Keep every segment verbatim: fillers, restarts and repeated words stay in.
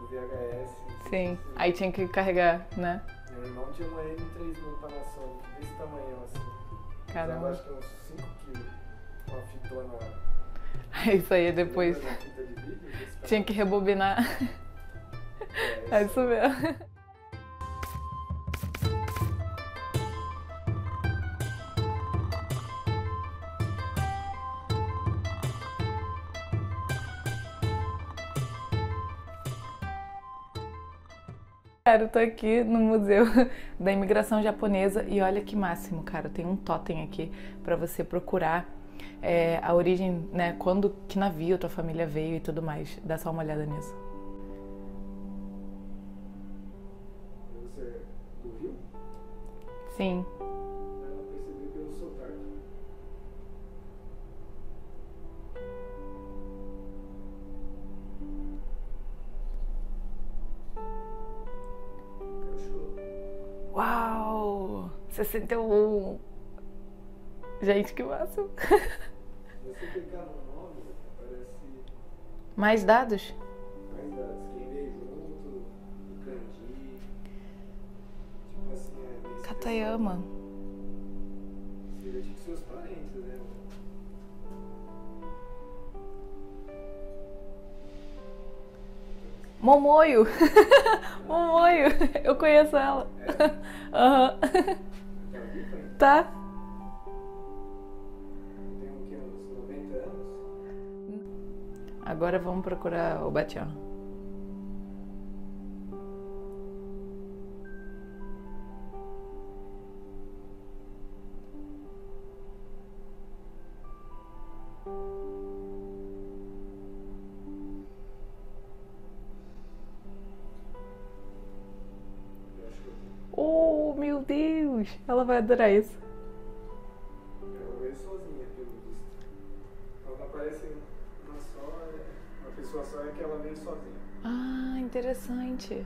V H S. Sim, aí tinha que carregar, né? Meu irmão tinha uma M três mil Panasonic, desse tamanhão assim. Caramba. Usava, acho que uns cinco quilos. Uma fitona lá. Isso aí depois Lembra da fita de vídeo? Desse tinha que rebobinar. É, É isso mesmo. Cara, eu tô aqui no Museu da Imigração Japonesa e olha que máximo, cara. Tem um totem aqui pra você procurar é, a origem, né? Quando, que navio tua família veio e tudo mais. Dá só uma olhada nisso. Você é do Rio? Sim. Ela percebeu pelo sotaque. Uau! sessenta e um! Gente, que máximo! Se você clicar no nome, aparece Mais dados? mais dados. Quem veio junto, o kanji. Tipo assim, é desse Katayama. pessoal. Seria tipo seus parentes, né? Momoyo! Momoyo! Eu conheço ela. Aham. Já vi, pai? Tá. Tem o quê? Uns noventa anos? Agora vamos procurar o Batian. Eu acho que eu Oh, meu Deus! Ela vai adorar isso. Ela veio sozinha, pelo visto. Quando aparece uma só, é- uma pessoa só é que ela veio sozinha. Ah, interessante.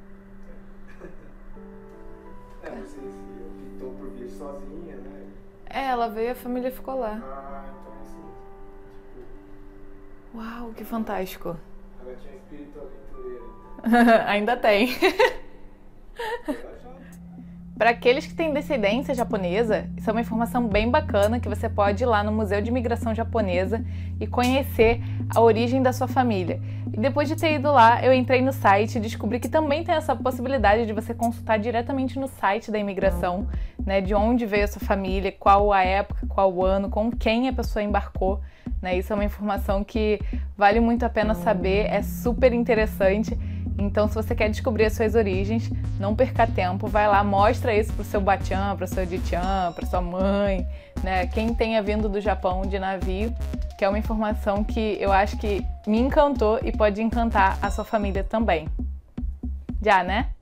É, não sei se optou por vir sozinha, né? É, ela veio e a família ficou lá. Ah, então é assim. Tipo, Uau, que fantástico. ela tinha espírito aventureiro. Ainda tem. Ela já. Para aqueles que têm descendência japonesa, isso é uma informação bem bacana que você pode ir lá no Museu de Imigração Japonesa e conhecer a origem da sua família. E depois de ter ido lá, eu entrei no site e descobri que também tem essa possibilidade de você consultar diretamente no site da imigração, né, de onde veio a sua família, qual a época, qual o ano, com quem a pessoa embarcou. Né? Isso é uma informação que vale muito a pena saber, é super interessante. Então, se você quer descobrir as suas origens, não perca tempo, vai lá, mostra isso pro seu batian, pro seu ditian, pra sua mãe, né? Quem tenha vindo do Japão de navio, que é uma informação que eu acho que me encantou e pode encantar a sua família também. Já, né?